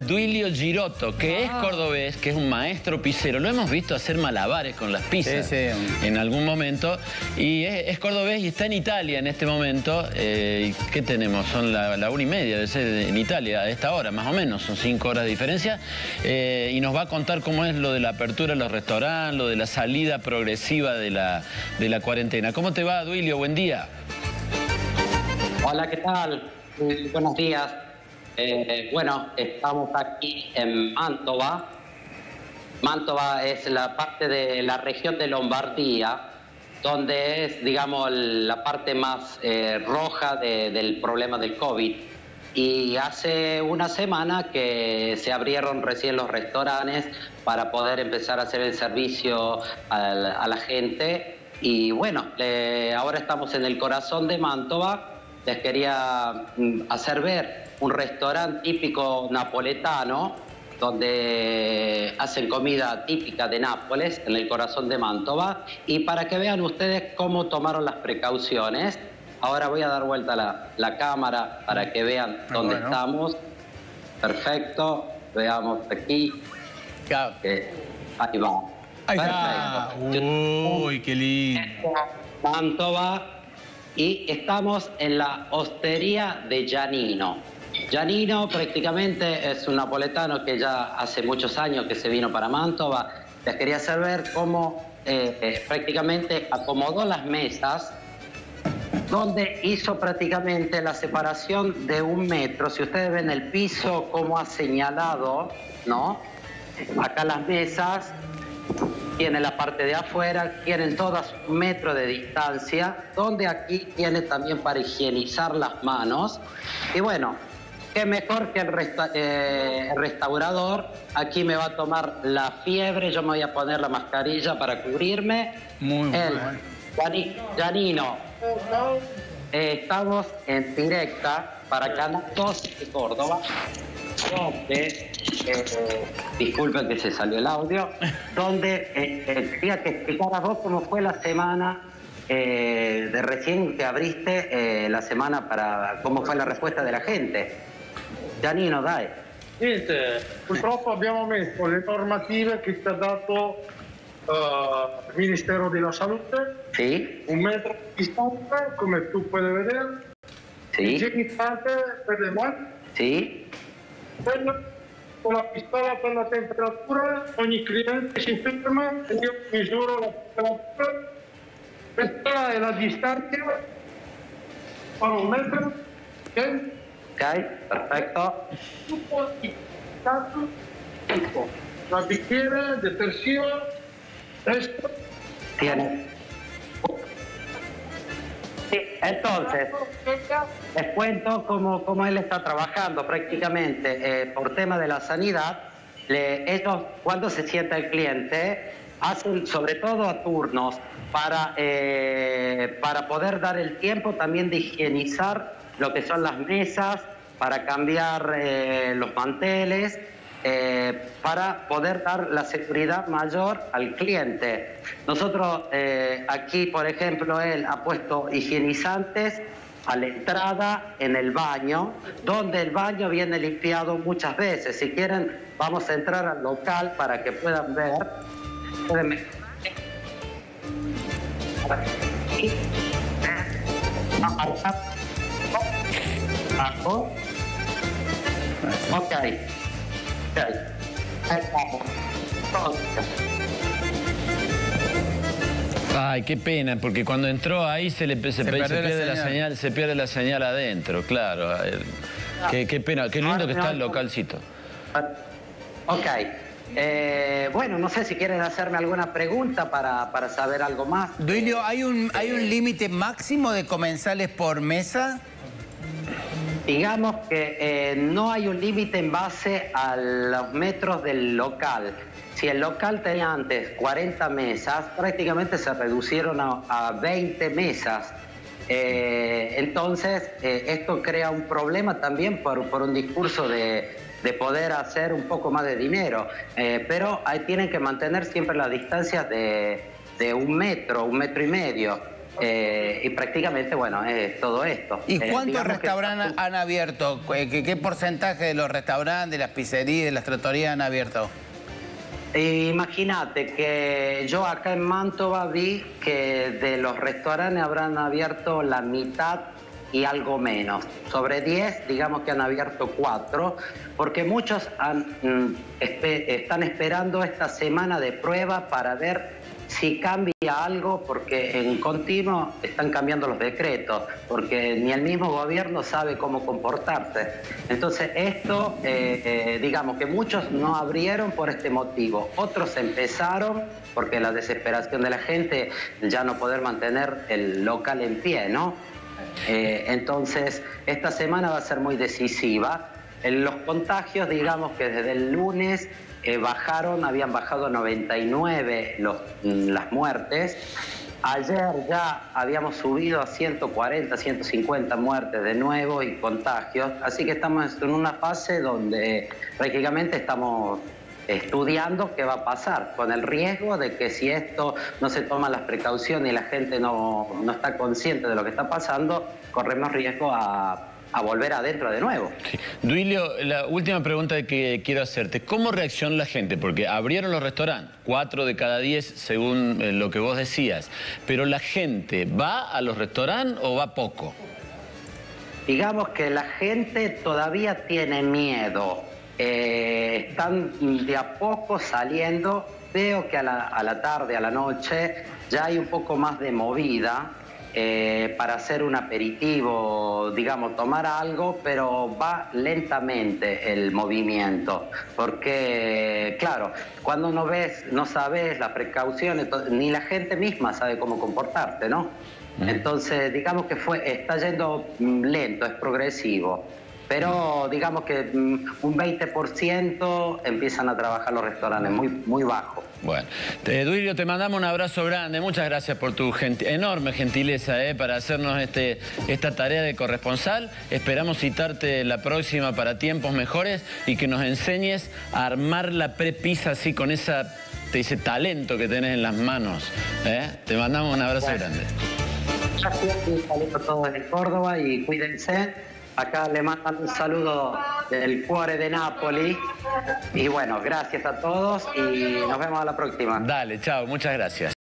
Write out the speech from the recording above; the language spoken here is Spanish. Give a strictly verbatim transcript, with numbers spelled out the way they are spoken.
Duilio Girotto, que ah. es cordobés, que es un maestro pizzero. Lo hemos visto hacer malabares con las pizzas sí, sí. en algún momento. Y es, es cordobés y está en Italia en este momento. Eh, ¿Qué tenemos? Son la, la una y media, debe ser en Italia a esta hora, más o menos. Son cinco horas de diferencia. Eh, y nos va a contar cómo es lo de la apertura de los restaurantes, lo de la salida progresiva de la, de la cuarentena. ¿Cómo te va, Duilio? Buen día. Hola, ¿qué tal? Muy buenos días. Eh, bueno, estamos aquí en Mantova. Mantova es la parte de la región de Lombardía, donde es, digamos, la parte más eh, roja de, del problema del COVID. Y hace una semana que se abrieron recién los restaurantes para poder empezar a hacer el servicio a la, a la gente. Y bueno, eh, ahora estamos en el corazón de Mantova. Les quería hacer ver un restaurante típico napoletano donde hacen comida típica de Nápoles, en el corazón de Mantova, y para que vean ustedes cómo tomaron las precauciones. Ahora voy a dar vuelta la, la cámara para que vean ah, dónde bueno. estamos. Perfecto, veamos aquí. Claro. Eh, ahí va. Ahí Perfecto. Está. Uy, qué lindo. Mantova. Y estamos en la hostería de Giannino. Giannino prácticamente es un napoletano que ya hace muchos años que se vino para Mantova. Les quería hacer ver cómo eh, eh, prácticamente acomodó las mesas, donde hizo prácticamente la separación de un metro. Si ustedes ven el piso, cómo ha señalado, ¿no? Acá las mesas tiene la parte de afuera, tienen todas un metro de distancia, donde aquí tiene también para higienizar las manos. Y bueno, qué mejor que el, resta eh, el restaurador. Aquí me va a tomar la fiebre, yo me voy a poner la mascarilla para cubrirme. Muy el bueno. Giannino, eh, estamos en directa para Canal dos de Córdoba, donde, eh, disculpen que se salió el audio, donde eh, eh, quería que explicaras vos cómo fue la semana eh, de recién que abriste, eh, la semana para cómo fue la respuesta de la gente. Giannino, dai. Niente, purtroppo abbiamo messo le normative che ci ha dato uh, il Ministero della Salute, sì. un metro di distanza, come tu puoi vedere, sì. igienizzate per le mani. Sì. Quello, con la pistola per la temperatura, ogni cliente si ferma e io misuro la temperatura. Questa è la distanza, per un metro, ok? Ok, perfetto. Tutto di stato, tutto. La bicchiere, detersivo, resto. Tiene. Sí, entonces, les cuento cómo, cómo él está trabajando prácticamente eh, por tema de la sanidad. Le, ellos, cuando se sienta el cliente, hacen sobre todo a turnos para, eh, para poder dar el tiempo también de higienizar lo que son las mesas, para cambiar eh, los manteles, eh, para poder dar la seguridad mayor al cliente. Nosotros eh, aquí, por ejemplo, él ha puesto higienizantes a la entrada en el baño, donde el baño viene limpiado muchas veces. Si quieren, vamos a entrar al local para que puedan ver. Pueden... Abajo. Ok. Ay, qué pena, porque cuando entró ahí se, le, se, se, se pierde la señal. la señal, se pierde la señal adentro, claro. Qué, qué pena, qué lindo que está el localcito. Ok. Eh, bueno, no sé si quieren hacerme alguna pregunta para, para saber algo más. Duilio, ¿hay un, ¿hay un límite máximo de comensales por mesa? Digamos que eh, no hay un límite en base a los metros del local. Si el local tenía antes cuarenta mesas, prácticamente se reducieron a, a veinte mesas. Eh, entonces, eh, esto crea un problema también por, por un discurso de, de poder hacer un poco más de dinero. Eh, pero ahí tienen que mantener siempre las distancias de, de un metro, un metro y medio. eh, y prácticamente, bueno, es todo esto. ¿Y Eh, cuántos digamos que- restaurantes han abierto? ¿Qué, qué porcentaje de los restaurantes, de las pizzerías, de las trattorias han abierto? Eh, Imagínate que yo acá en Mantova vi que de los restaurantes habrán abierto la mitad y algo menos. Sobre diez, digamos que han abierto cuatro, porque muchos han, mm, espe- están esperando esta semana de prueba para ver si cambia algo, porque en continuo están cambiando los decretos, porque ni el mismo gobierno sabe cómo comportarse. Entonces esto, eh, eh, digamos que muchos no abrieron por este motivo, otros empezaron porque la desesperación de la gente ya no poder mantener el local en pie, ¿no? Eh, entonces esta semana va a ser muy decisiva. En los contagios, digamos que desde el lunes eh, bajaron, habían bajado noventa y nueve los, las muertes. Ayer ya habíamos subido a ciento cuarenta, ciento cincuenta muertes de nuevo y contagios. Así que estamos en una fase donde prácticamente estamos estudiando qué va a pasar, con el riesgo de que si esto no se toman las precauciones y la gente no, no está consciente de lo que está pasando, corremos riesgo a, a volver adentro de nuevo. Sí. Duilio, la última pregunta que quiero hacerte. ¿Cómo reacciona la gente? Porque abrieron los restaurantes, cuatro de cada diez según eh, lo que vos decías. Pero la gente, ¿va a los restaurantes o va poco? Digamos que la gente todavía tiene miedo. Eh, están de a poco saliendo. Veo que a la, a la tarde, a la noche, ya hay un poco más de movida. Eh, para hacer un aperitivo, digamos, tomar algo, pero va lentamente el movimiento, porque, claro, cuando no ves, no sabes las precauciones, ni la gente misma sabe cómo comportarse, ¿no? Mm. Entonces, digamos que fue, está yendo lento, es progresivo. Pero digamos que un veinte por ciento empiezan a trabajar los restaurantes, muy, muy bajo. Bueno, te, Duilio, te mandamos un abrazo grande. Muchas gracias por tu genti enorme gentileza eh, para hacernos este, esta tarea de corresponsal. Esperamos citarte la próxima para tiempos mejores y que nos enseñes a armar la prepizza así con esa, ese talento que tenés en las manos. ¿eh? Te mandamos un abrazo bueno, grande. Gracias, un saludo a todos de Córdoba y cuídense. Acá le mandan un saludo del cuore de Nápoli. Y bueno, gracias a todos y nos vemos a la próxima. Dale, chao, muchas gracias.